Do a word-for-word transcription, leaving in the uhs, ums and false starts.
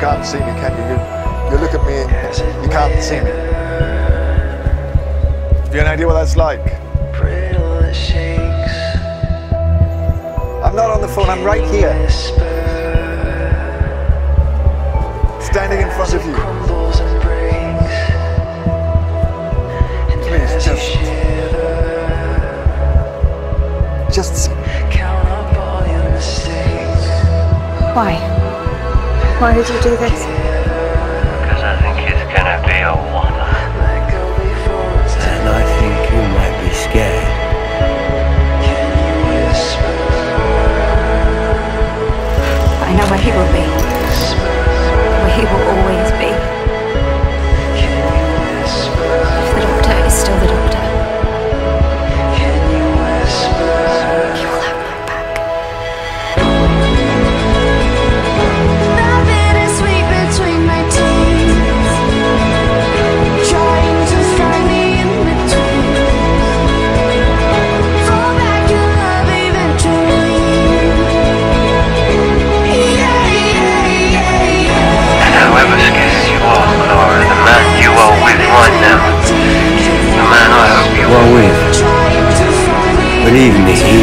can't see me, can you? You, you look at me and you can't see me. Have you any idea what that's like? I'm not on the phone, I'm right here. Standing in front of you. Please, just... Just see me. Why? Why did you do this? Because I think it's gonna be a wonder. And I think you might be scared. I know where he will be. Where he will always be. If the doctor is still the doctor, he will have my back. Nothing is sweet between my teeth, trying to find me in between. Fall back in love eventually. Yeah, yeah, yeah, yeah. And however scared you are, Clara, the man you are with right now, the man I hope you You are with. Believe me, he